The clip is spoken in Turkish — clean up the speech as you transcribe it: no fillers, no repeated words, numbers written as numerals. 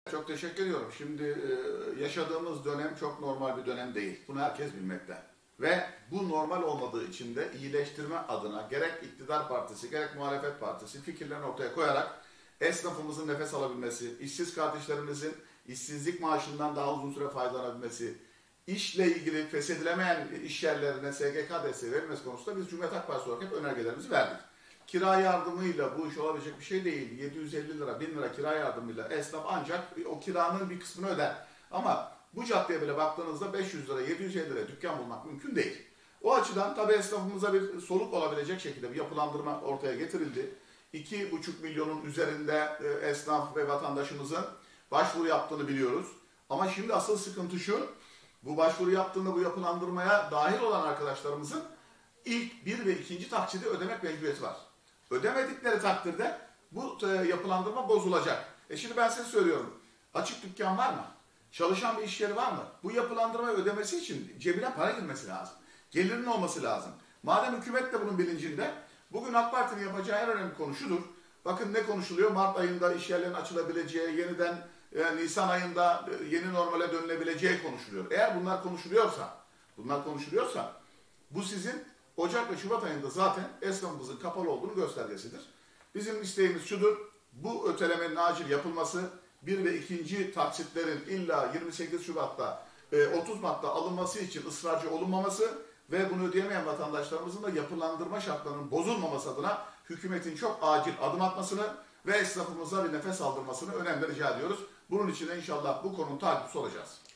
Çok teşekkür ediyorum. Şimdi yaşadığımız dönem çok normal bir dönem değil. Bunu herkes bilmekte. Ve bu normal olmadığı için de iyileştirme adına gerek iktidar partisi gerek muhalefet partisi fikirlerini ortaya koyarak esnafımızın nefes alabilmesi, işsiz kardeşlerimizin işsizlik maaşından daha uzun süre faydalanabilmesi, işle ilgili feshedilemeyen iş yerlerine SGK desteği verilmesi konusunda biz Cumhuriyet Halk Partisi olarak hep önergelerimizi verdik. Kira yardımıyla bu iş olabilecek bir şey değil. 750 lira, 1000 lira kira yardımıyla esnaf ancak o kiranın bir kısmını öder. Ama bu caddeye bile baktığınızda 500 lira, 750 lira dükkan bulmak mümkün değil. O açıdan tabii esnafımıza bir soluk olabilecek şekilde bir yapılandırma ortaya getirildi. 2,5 milyonun üzerinde esnaf ve vatandaşımızın başvuru yaptığını biliyoruz. Ama şimdi asıl sıkıntı şu, bu başvuru yaptığında bu yapılandırmaya dahil olan arkadaşlarımızın ilk 1 ve 2. taksidi ödemek mecburiyeti var. Ödemedikleri takdirde bu yapılandırma bozulacak. Şimdi ben size söylüyorum. Açık dükkan var mı? Çalışan bir iş yeri var mı? Bu yapılandırmayı ödemesi için cebine para girmesi lazım. Gelirinin olması lazım. Madem hükümet de bunun bilincinde, bugün AK Parti'nin yapacağı en önemli konu şudur. Bakın ne konuşuluyor? Mart ayında iş yerlerinin açılabileceği, yeniden Nisan ayında yeni normale dönülebileceği konuşuluyor. Eğer bunlar konuşuluyorsa bu sizin Ocak ve Şubat ayında zaten esnafımızın kapalı olduğunu göstergesidir. Bizim isteğimiz şudur, bu ötelemenin acil yapılması, 1 ve 2. taksitlerin illa 28 Şubat'ta, 30 Mart'ta alınması için ısrarcı olunmaması ve bunu ödeyemeyen vatandaşlarımızın da yapılandırma şartlarının bozulmaması adına hükümetin çok acil adım atmasını ve esnafımıza bir nefes aldırmasını önemli rica ediyoruz. Bunun için de inşallah bu konunun takipçisi olacağız.